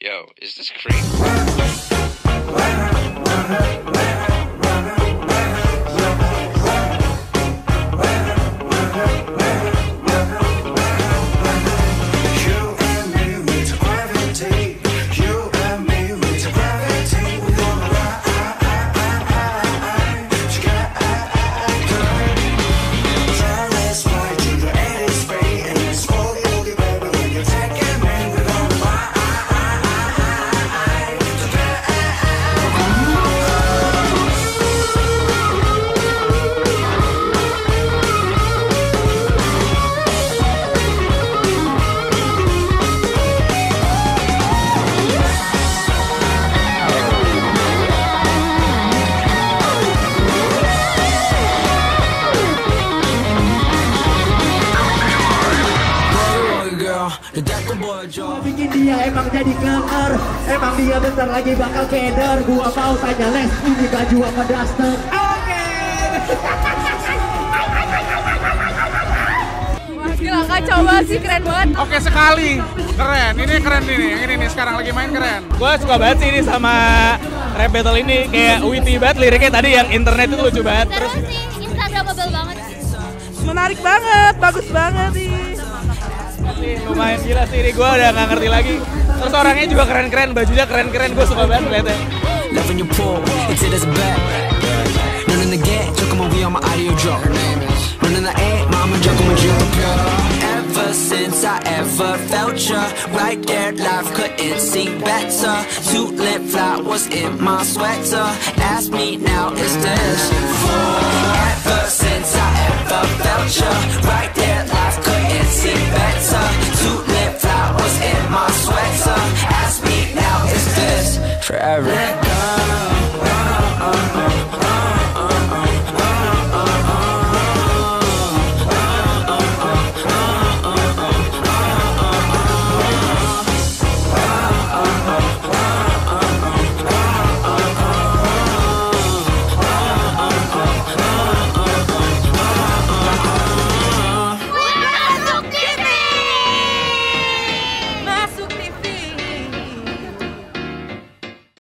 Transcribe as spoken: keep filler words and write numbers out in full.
Yo, is this Cream? Bikin dia emang jadi klenger, emang dia bentar lagi bakal keder. Gua mau tanya Les, ini baju apa daster? Oke. Wah gila, kacau banget sih, keren banget. Oke sekali, keren. Ini keren ini, yang ini nih sekarang lagi main keren. Gue suka banget sih ini sama rap battle ini, kayak witty banget liriknya tadi yang internet itu lucu banget. Terus sih, instagramable banget. Menarik banget, bagus banget sih. Lumayan gila sih, ini gue udah gak ngerti lagi. Terus orangnya juga keren-keren, bajunya keren-keren, gue suka banget liatnya. Ever since I ever felt ya, right there, life couldn't seem better. Two lip flowers in my sweater. Ask me now, is this for? Ever since I ever felt ya, right there, life couldn't seem better. Two lip flowers in my sweater. Ask me now, is this forever? Let go.